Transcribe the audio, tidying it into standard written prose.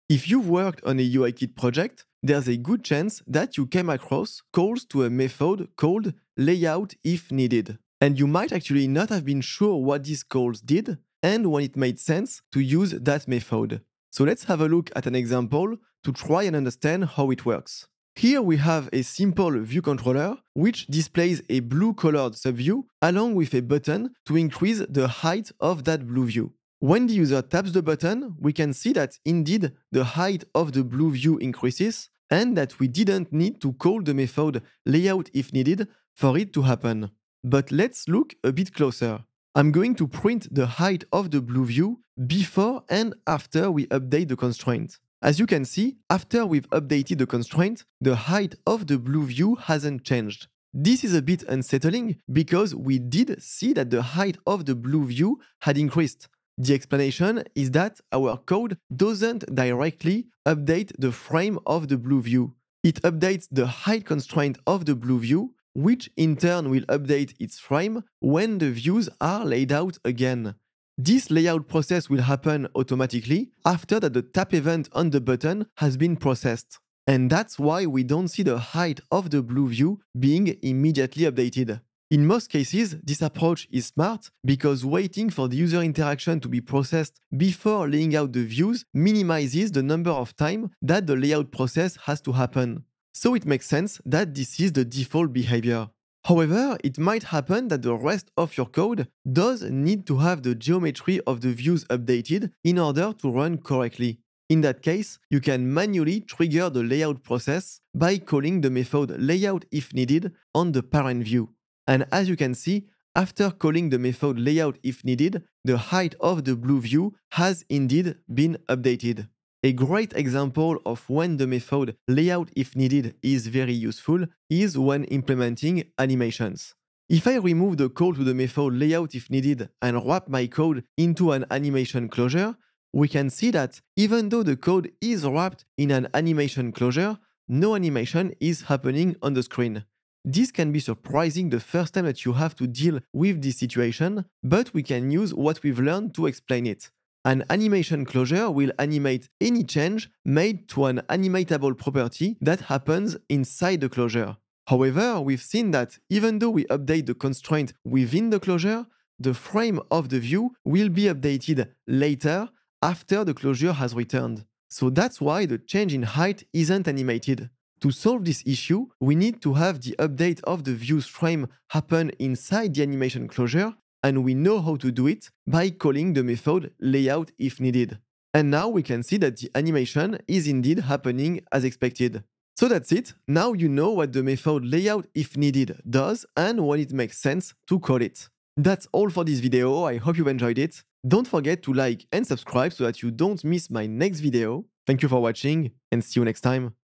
If you've worked on a UIKit project, there's a good chance that you came across calls to a method called layout if needed. And you might actually not have been sure what these calls did and when it made sense to use that method. So let's have a look at an example to try and understand how it works. Here we have a simple view controller which displays a blue colored subview along with a button to increase the height of that blue view. When the user taps the button, we can see that indeed the height of the blue view increases and that we didn't need to call the method layout if needed for it to happen. But let's look a bit closer. I'm going to print the height of the blue view before and after we update the constraint. As you can see, after we've updated the constraint, the height of the blue view hasn't changed. This is a bit unsettling because we did see that the height of the blue view had increased. The explanation is that our code doesn't directly update the frame of the blue view. It updates the height constraint of the blue view, which in turn will update its frame when the views are laid out again. This layout process will happen automatically after that the tap event on the button has been processed. And that's why we don't see the height of the blue view being immediately updated. In most cases, this approach is smart because waiting for the user interaction to be processed before laying out the views minimizes the number of time that the layout process has to happen. So it makes sense that this is the default behavior. However, it might happen that the rest of your code does need to have the geometry of the views updated in order to run correctly. In that case, you can manually trigger the layout process by calling the method layout if needed on the parent view. And as you can see, after calling the method layout if needed, the height of the blue view has indeed been updated. A great example of when the method layout if needed is very useful is when implementing animations. If I remove the call to the method layout if needed and wrap my code into an animation closure, we can see that even though the code is wrapped in an animation closure, no animation is happening on the screen. This can be surprising the first time that you have to deal with this situation, but we can use what we've learned to explain it. An animation closure will animate any change made to an animatable property that happens inside the closure. However, we've seen that even though we update the constraint within the closure, the frame of the view will be updated later after the closure has returned. So that's why the change in height isn't animated. To solve this issue, we need to have the update of the view's frame happen inside the animation closure, and we know how to do it by calling the method layout if needed. And now we can see that the animation is indeed happening as expected. So that's it. Now you know what the method layout if needed does and when it makes sense to call it. That's all for this video. I hope you've enjoyed it. Don't forget to like and subscribe so that you don't miss my next video. Thank you for watching and see you next time.